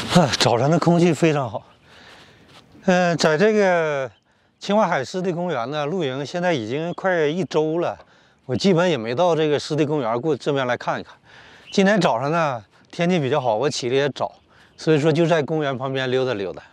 早晨的空气非常好。在这个秦淮海湿地公园呢，露营现在已经快1周了，我基本也没到这个湿地公园过这边来看一看。今天早上呢，天气比较好，我起得也早，所以说就在公园旁边溜达溜达。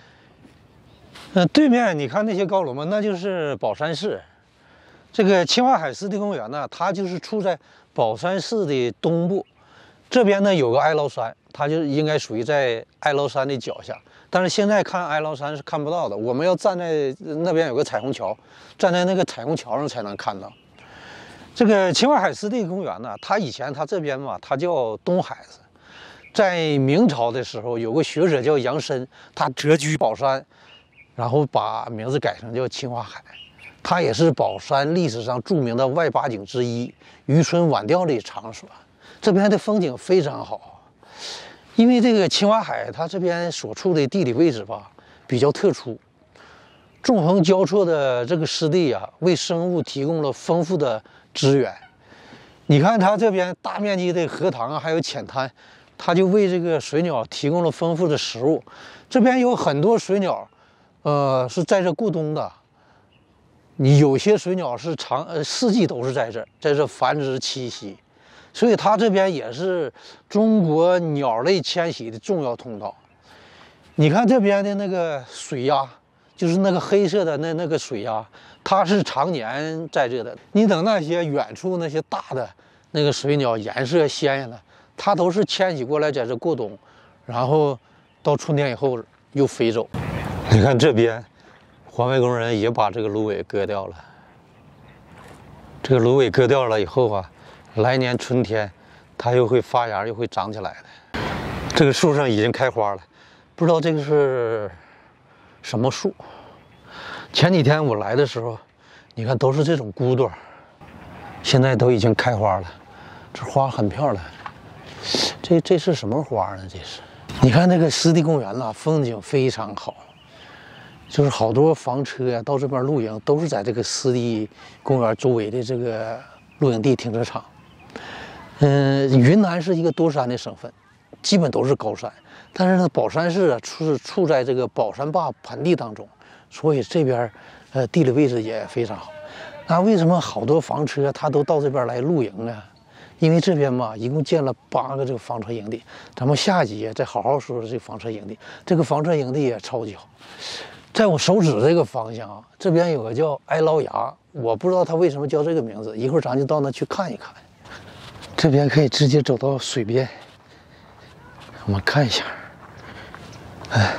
对面你看那些高楼吗？那就是宝山市。这个秦淮海湿地公园呢，它就是处在宝山市的东部。这边呢有个哀牢山，它就应该属于在哀牢山的脚下。但是现在看哀牢山是看不到的，我们要站在那边有个彩虹桥，站在那个彩虹桥上才能看到。这个秦淮海湿地公园呢，它以前它这边嘛，它叫东海子。在明朝的时候，有个学者叫杨申，他谪居宝山，然后把名字改成叫秦淮海。它也是宝山历史上著名的外八景之一，渔村晚钓的场所。这边的风景非常好。因为这个秦淮海，它这边所处的地理位置吧，比较特殊，纵横交错的这个湿地啊，为生物提供了丰富的资源。你看它这边大面积的荷塘啊，还有浅滩，它就为这个水鸟提供了丰富的食物。这边有很多水鸟，是在这过冬的。你有些水鸟是四季都是在这繁殖栖息。所以它这边也是中国鸟类迁徙的重要通道。你看这边的那个水鸭，就是那个黑色的那个水鸭，它是常年在这的。你等那些远处那些大的那个水鸟颜色鲜艳的，它都是迁徙过来在这过冬，然后到春天以后又飞走。你看这边环卫工人也把这个芦苇割掉了。这个芦苇割掉了以后啊，来年春天，它又会发芽，又会长起来的。这个树上已经开花了，不知道这个是什么树。前几天我来的时候，你看都是这种骨朵，现在都已经开花了，这花很漂亮。这是什么花呢？这是，你看这个湿地公园呐，风景非常好，就是好多房车呀到这边露营，都是在这个湿地公园周围的这个露营地停车场。云南是一个多山的省份，基本都是高山，但是呢，宝山市啊是处在这个宝山坝盆地当中，所以这边地理位置也非常好。那为什么好多房车它都到这边来露营呢？因为这边嘛，一共建了8个这个房车营地，咱们下集再好好说说这个房车营地。这个房车营地也超级好，在我手指这个方向啊，这边有个叫哀牢崖，我不知道它为什么叫这个名字，一会儿咱就到那去看一看。这边可以直接走到水边，我们看一下。哎，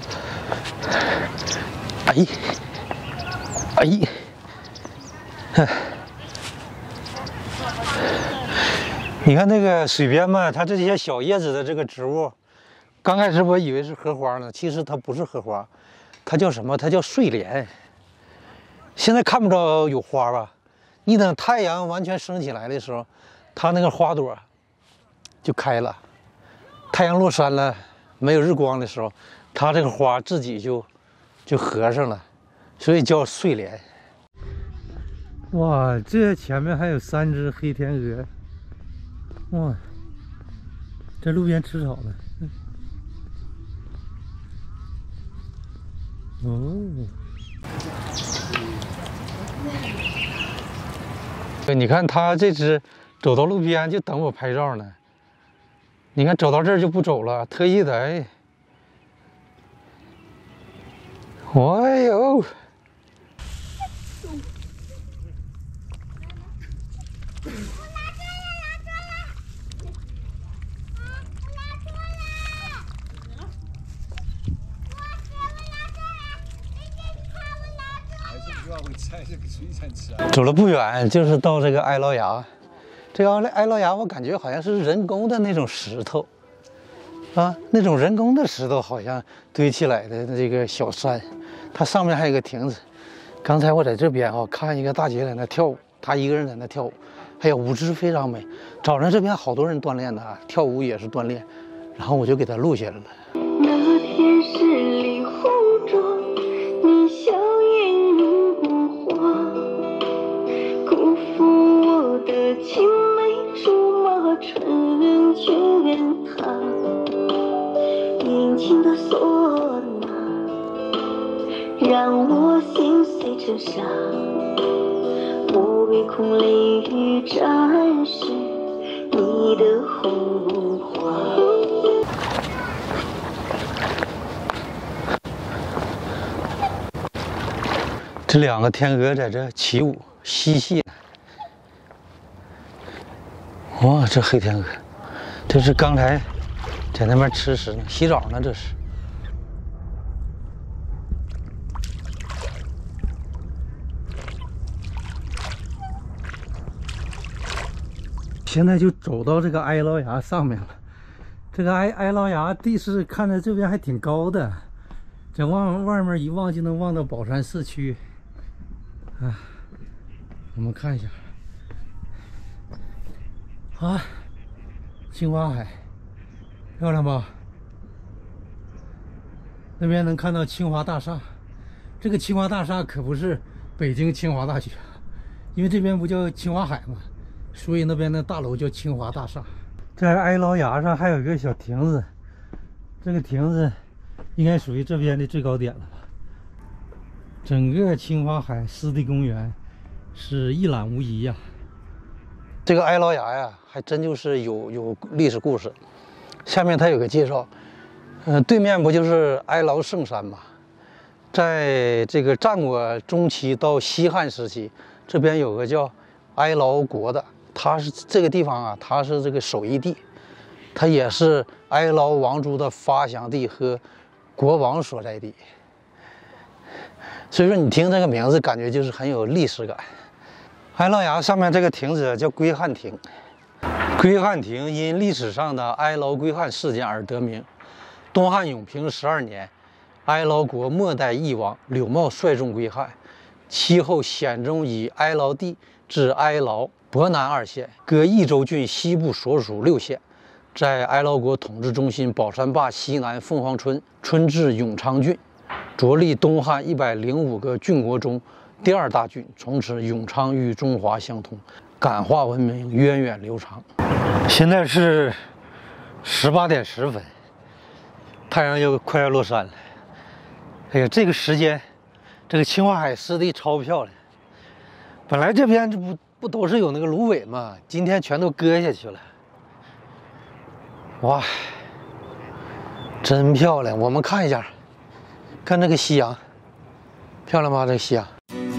你看那个水边嘛，它这些小叶子的这个植物，刚开始我以为是荷花呢，其实它不是荷花，它叫什么？它叫睡莲。现在看不着有花吧？你等太阳完全升起来的时候，它那个花朵就开了。太阳落山了，没有日光的时候，它这个花自己就合上了，所以叫睡莲。哇，这前面还有3只黑天鹅。哇，在路边吃草呢。哦。你看它这只走到路边就等我拍照呢。你看走到这儿就不走了，特意的哎。哎呦！走了不远就是到这个哀牢崖。这个哀牢崖我感觉好像是人工的那种石头啊，那种人工的石头好像堆起来的这个小山，它上面还有个亭子。刚才我在这边啊看一个大姐在那跳舞，她一个人在那跳舞，哎呀舞姿非常美。早上这边好多人锻炼的啊，跳舞也是锻炼，然后我就给她录下来了。 那天十里红妆，你笑颜如花，辜负我的青梅竹马，成全他。 引擎的唢呐，让我心碎成沙。我唯恐雷雨沾湿你的红花。 这两个天鹅在这起舞嬉戏呢。哇，这黑天鹅，这是刚才在那边吃食呢，洗澡呢，这是。现在就走到这个哀牢崖上面了。这个哀牢崖地势看着这边还挺高的，在外面一望就能望到宝山市区。啊，我们看一下。啊，青花海，漂亮吧？那边能看到清华大厦，这个清华大厦可不是北京清华大学，因为这边不叫清华海嘛，所以那边的大楼叫清华大厦。在哀牢崖上还有一个小亭子，这个亭子应该属于这边的最高点了吧？整个清华海湿地公园是一览无遗呀。这个哀牢崖呀，还真就是有历史故事。下面它有个介绍，对面不就是哀牢圣山吗？在这个战国中期到西汉时期，这边有个叫哀牢国的，它是这个地方啊，它是这个首义地，它也是哀牢王族的发祥地和国王所在地。所以说你听这个名字，感觉就是很有历史感。哀牢崖上面这个亭子叫归汉亭，归汉亭因历史上的哀牢归汉事件而得名。东汉永平12年，哀牢国末代翼王柳茂率众归汉，其后显宗以哀牢地至哀牢、博南2县，各益州郡西部所属6县，在哀牢国统治中心宝山坝西南凤凰村，村治永昌郡，着立东汉105个郡国中第2大郡，从此永昌与中华相通，感化文明源远流长。现在是18点10分，太阳又快要落山了。哎呀，这个时间，这个青花海湿地超漂亮。本来这边这不都是有那个芦苇吗？今天全都割下去了。哇，真漂亮！我们看一下，看这个夕阳，漂亮吗？这个夕阳。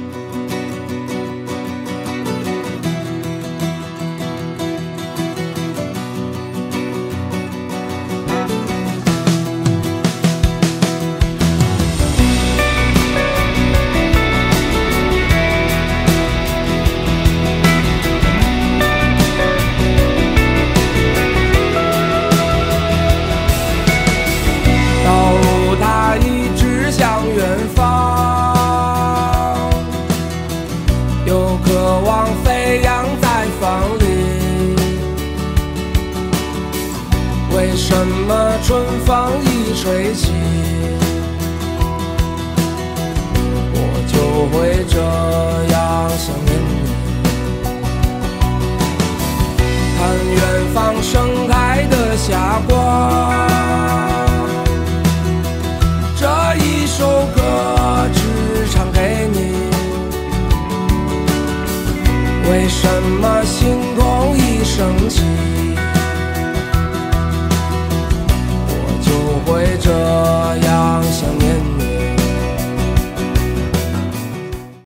为什么春风一吹起，我就会这样想念你？看远方盛开的霞光，这一首歌只唱给你。为什么星空一升起，会